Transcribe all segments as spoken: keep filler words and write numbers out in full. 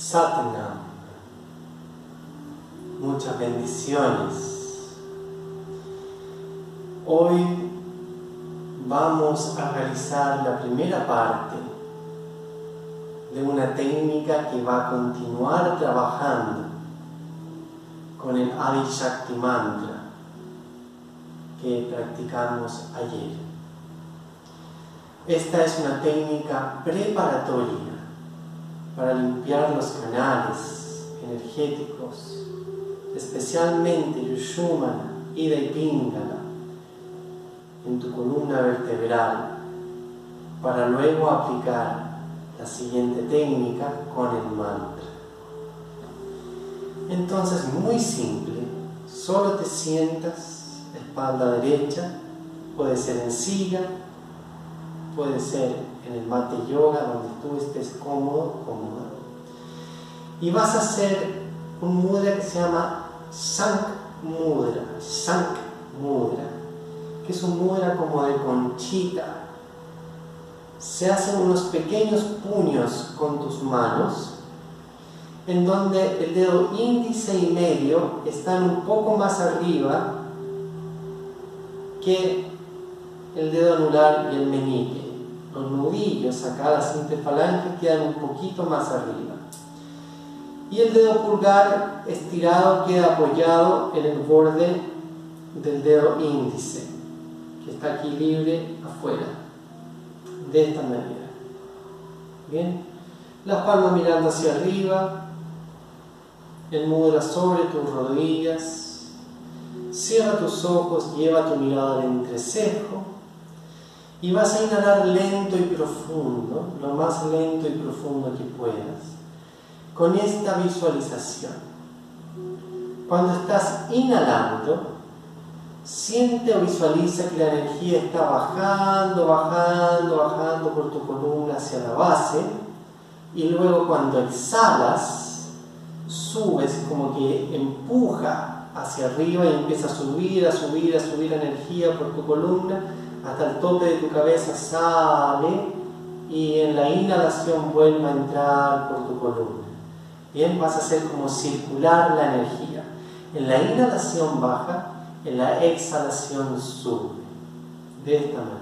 Satnam. Muchas bendiciones. Hoy vamos a realizar la primera parte de una técnica que va a continuar trabajando con el Adi Shakti Mantra que practicamos ayer. Esta es una técnica preparatoria para limpiar los canales energéticos, especialmente Yushumana, Ida y Pingala, en tu columna vertebral, para luego aplicar la siguiente técnica con el mantra. Entonces, muy simple, solo te sientas, espalda derecha, puede ser en silla, puede ser en el mate yoga, donde tú estés cómodo, cómoda. Y vas a hacer un mudra que se llama Sank Mudra, Sank Mudra, que es un mudra como de conchita. Se hacen unos pequeños puños con tus manos, en donde el dedo índice y medio están un poco más arriba que el dedo anular y el meñique. Los nudillos acá, las interfalanges, quedan un poquito más arriba. Y el dedo pulgar estirado queda apoyado en el borde del dedo índice, que está aquí libre afuera, de esta manera. Bien, las palmas mirando hacia arriba, el mudra sobre tus rodillas. Cierra tus ojos, lleva tu mirada al entrecejo y vas a inhalar lento y profundo, lo más lento y profundo que puedas, con esta visualización. Cuando estás inhalando, siente o visualiza que la energía está bajando, bajando, bajando por tu columna hacia la base, y luego cuando exhalas, subes, como que empuja hacia arriba y empieza a subir, a subir, a subir la energía por tu columna hasta el tope de tu cabeza, sale y en la inhalación vuelve a entrar por tu columna. Bien, vas a hacer como circular la energía. En la inhalación baja, en la exhalación sube. De esta manera.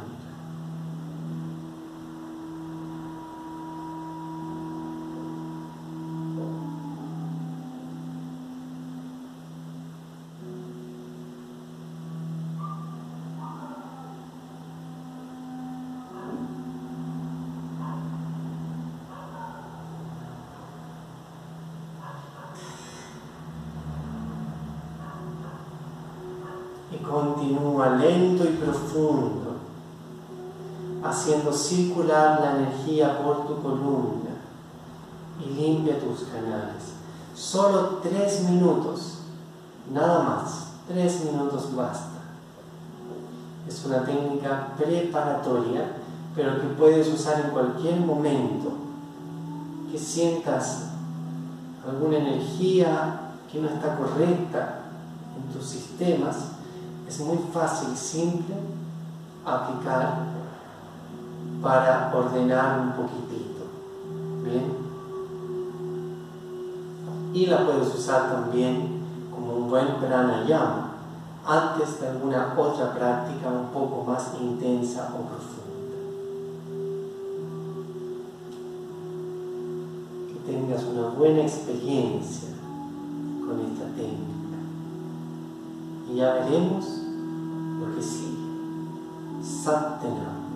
Continúa lento y profundo, haciendo circular la energía por tu columna y limpia tus canales. Solo tres minutos, nada más, tres minutos basta. Es una técnica preparatoria, pero que puedes usar en cualquier momento que sientas alguna energía que no está correcta en tus sistemas. Es muy fácil y simple aplicar para ordenar un poquitito. ¿Bien? Y la puedes usar también como un buen pranayama antes de alguna otra práctica un poco más intensa o profunda. Que tengas una buena experiencia con esta técnica. Y ya veremos lo que sigue. Satnam.